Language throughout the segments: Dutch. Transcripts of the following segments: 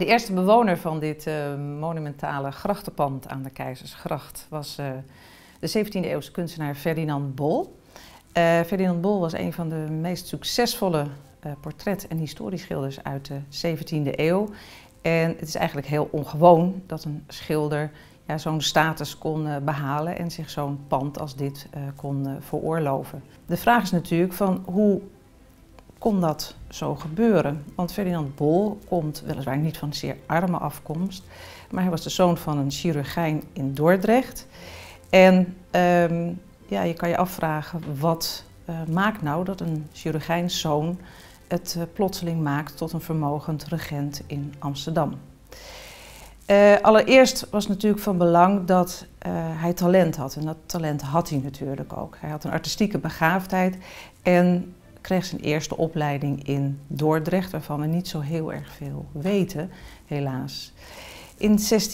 De eerste bewoner van dit monumentale grachtenpand aan de Keizersgracht was de 17e eeuwse kunstenaar Ferdinand Bol. Ferdinand Bol was een van de meest succesvolle portret- en historieschilders uit de 17e eeuw. En het is eigenlijk heel ongewoon dat een schilder zo'n status kon behalen en zich zo'n pand als dit kon veroorloven. De vraag is natuurlijk van hoe kon dat zo gebeuren? Want Ferdinand Bol komt weliswaar niet van een zeer arme afkomst, maar hij was de zoon van een chirurgijn in Dordrecht. En je kan je afvragen, wat maakt nou dat een chirurgijnszoon het plotseling maakt tot een vermogend regent in Amsterdam? Allereerst was het natuurlijk van belang dat hij talent had. En dat talent had hij natuurlijk ook. Hij had een artistieke begaafdheid en kreeg zijn eerste opleiding in Dordrecht, waarvan we niet zo heel erg veel weten, helaas. In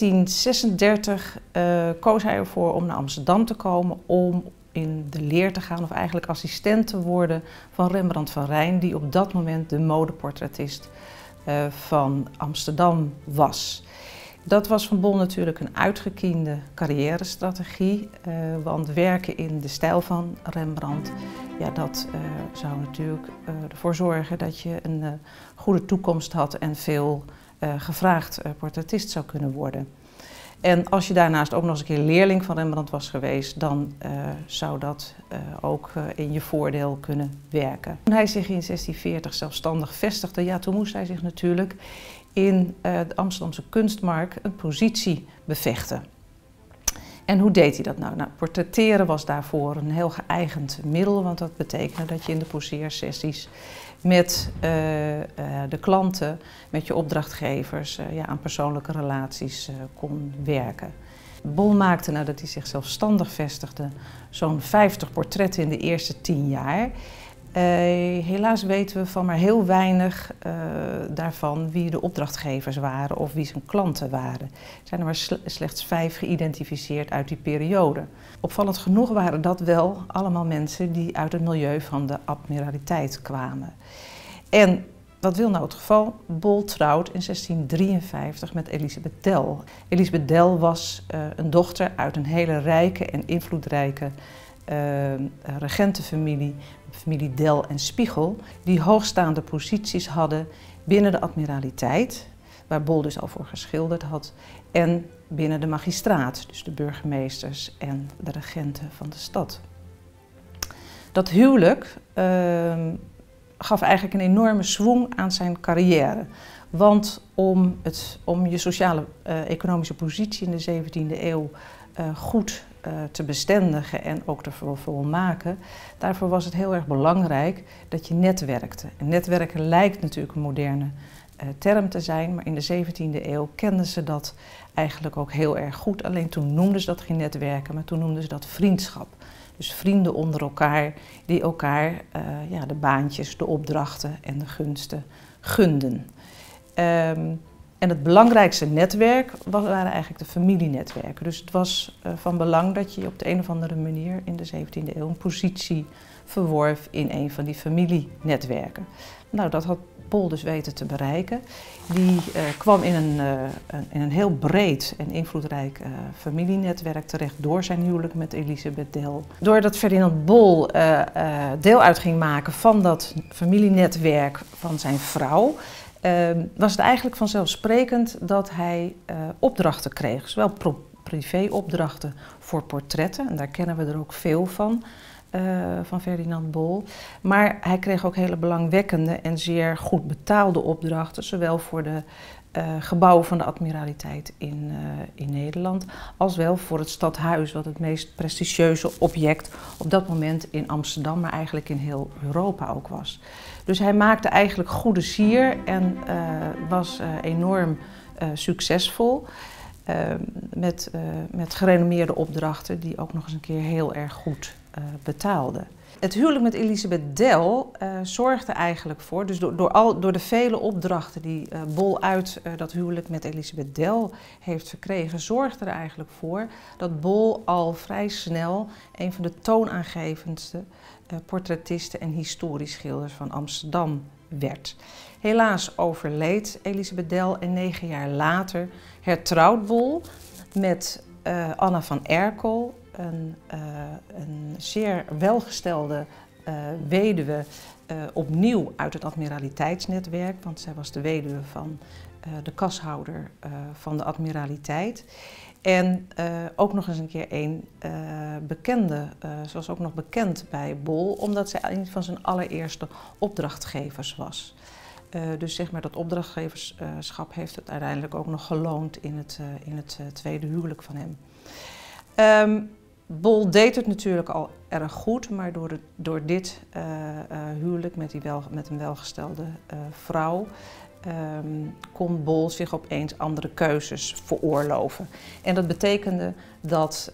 1636 koos hij ervoor om naar Amsterdam te komen om in de leer te gaan, of eigenlijk assistent te worden van Rembrandt van Rijn, die op dat moment de modeportretist van Amsterdam was. Dat was van Bol natuurlijk een uitgekiende carrièrestrategie, want werken in de stijl van Rembrandt, dat zou natuurlijk ervoor zorgen dat je een goede toekomst had en veel gevraagd portretist zou kunnen worden. En als je daarnaast ook nog eens een keer leerling van Rembrandt was geweest, dan zou dat ook in je voordeel kunnen werken. Toen hij zich in 1640 zelfstandig vestigde, toen moest hij zich natuurlijk in de Amsterdamse kunstmarkt een positie bevechten. En hoe deed hij dat nou? Nou, portretteren was daarvoor een heel geëigend middel, want dat betekende dat je in de poseersessies met de klanten, met je opdrachtgevers, aan persoonlijke relaties kon werken. Bol maakte, nadat hij zich zelfstandig vestigde, zo'n 50 portretten in de eerste 10 jaar. Helaas weten we van maar heel weinig daarvan wie de opdrachtgevers waren of wie zijn klanten waren. Er zijn er maar slechts 5 geïdentificeerd uit die periode. Opvallend genoeg waren dat wel allemaal mensen die uit het milieu van de admiraliteit kwamen. En wat wil nou het geval? Bol trouwt in 1653 met Elisabeth Dell. Elisabeth Dell was een dochter uit een hele rijke en invloedrijke regentenfamilie, familie Dell en Spiegel, die hoogstaande posities hadden binnen de admiraliteit, waar Bol dus al voor geschilderd had, en binnen de magistraat, dus de burgemeesters en de regenten van de stad. Dat huwelijk gaf eigenlijk een enorme schwung aan zijn carrière. Want om je sociale economische positie in de 17e eeuw goed te bestendigen en ook te volmaken, daarvoor was het heel erg belangrijk dat je netwerkte. En netwerken lijkt natuurlijk een moderne term te zijn, maar in de 17e eeuw kenden ze dat eigenlijk ook heel erg goed. Alleen toen noemden ze dat geen netwerken, maar toen noemden ze dat vriendschap. Dus vrienden onder elkaar die elkaar de baantjes, de opdrachten en de gunsten gunden. En het belangrijkste netwerk waren eigenlijk de familienetwerken. Dus het was van belang dat je op de een of andere manier in de 17e eeuw een positie verworf in een van die familienetwerken. Nou, dat had Bol dus weten te bereiken. Die kwam in een heel breed en invloedrijk familienetwerk terecht door zijn huwelijk met Elisabeth Dell. Doordat Ferdinand Bol deel uit ging maken van dat familienetwerk van zijn vrouw, was het eigenlijk vanzelfsprekend dat hij opdrachten kreeg. Zowel privéopdrachten voor portretten, en daar kennen we er ook veel van Ferdinand Bol. Maar hij kreeg ook hele belangwekkende en zeer goed betaalde opdrachten, zowel voor de gebouwen van de admiraliteit in Nederland, als wel voor het stadhuis, wat het meest prestigieuze object op dat moment in Amsterdam, maar eigenlijk in heel Europa ook was. Dus hij maakte eigenlijk goede sier en was enorm succesvol met gerenommeerde opdrachten die ook nog eens een keer heel erg goed betaalden. Het huwelijk met Elisabeth Dell zorgde eigenlijk voor, dus door de vele opdrachten die Bol uit dat huwelijk met Elisabeth Dell heeft verkregen, zorgde er eigenlijk voor dat Bol al vrij snel een van de toonaangevendste portrettisten en historieschilders van Amsterdam werd. Helaas overleed Elisabeth Del en 9 jaar later hertrouwt Bol met Anna van Erkel, een zeer welgestelde weduwe, opnieuw uit het admiraliteitsnetwerk, want zij was de weduwe van de kashouder van de admiraliteit. En ook nog eens een keer een bekende, ze was ook nog bekend bij Bol, omdat zij een van zijn allereerste opdrachtgevers was. Dus zeg maar dat opdrachtgeverschap heeft het uiteindelijk ook nog geloond in het tweede huwelijk van hem. Bol deed het natuurlijk al erg goed, maar door dit huwelijk met een welgestelde vrouw kon Bol zich opeens andere keuzes veroorloven. En dat betekende dat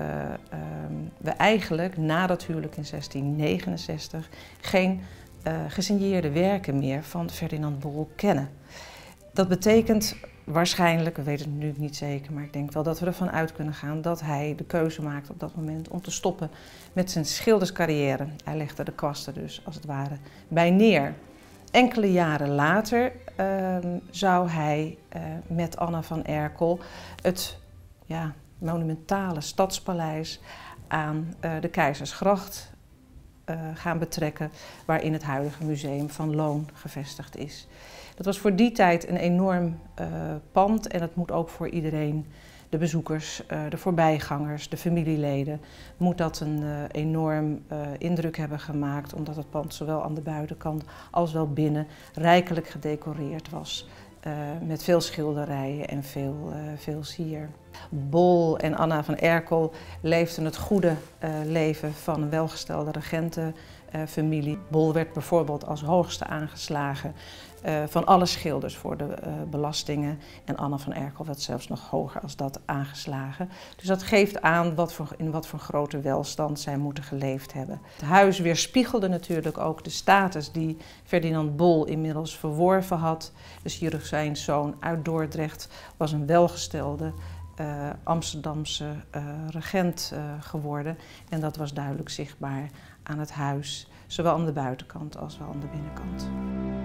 we eigenlijk na dat huwelijk in 1669 geen gesigneerde werken meer van Ferdinand Bol kennen. Dat betekent waarschijnlijk, we weten het nu niet zeker, maar ik denk wel dat we ervan uit kunnen gaan dat hij de keuze maakte op dat moment om te stoppen met zijn schilderscarrière. Hij legde de kwasten dus als het ware bij neer. Enkele jaren later zou hij met Anna van Erkel het monumentale stadspaleis aan de Keizersgracht gaan betrekken, waarin het huidige museum van Loon gevestigd is. Dat was voor die tijd een enorm pand en het moet ook voor iedereen, de bezoekers, de voorbijgangers, de familieleden, moet dat een enorm indruk hebben gemaakt, omdat het pand zowel aan de buitenkant als wel binnen rijkelijk gedecoreerd was. Met veel schilderijen en veel sier. Bol en Anna van Erkel leefden het goede leven van een welgestelde regentenfamilie. Bol werd bijvoorbeeld als hoogste aangeslagen van alle schilders voor de belastingen. En Anna van Erkel werd zelfs nog hoger als dat aangeslagen. Dus dat geeft aan in wat voor grote welstand zij moeten geleefd hebben. Het huis weerspiegelde natuurlijk ook de status die Ferdinand Bol inmiddels verworven had. De chirurgijnszoon uit Dordrecht was een welgestelde Amsterdamse regent geworden. En dat was duidelijk zichtbaar aan het huis, zowel aan de buitenkant als wel aan de binnenkant.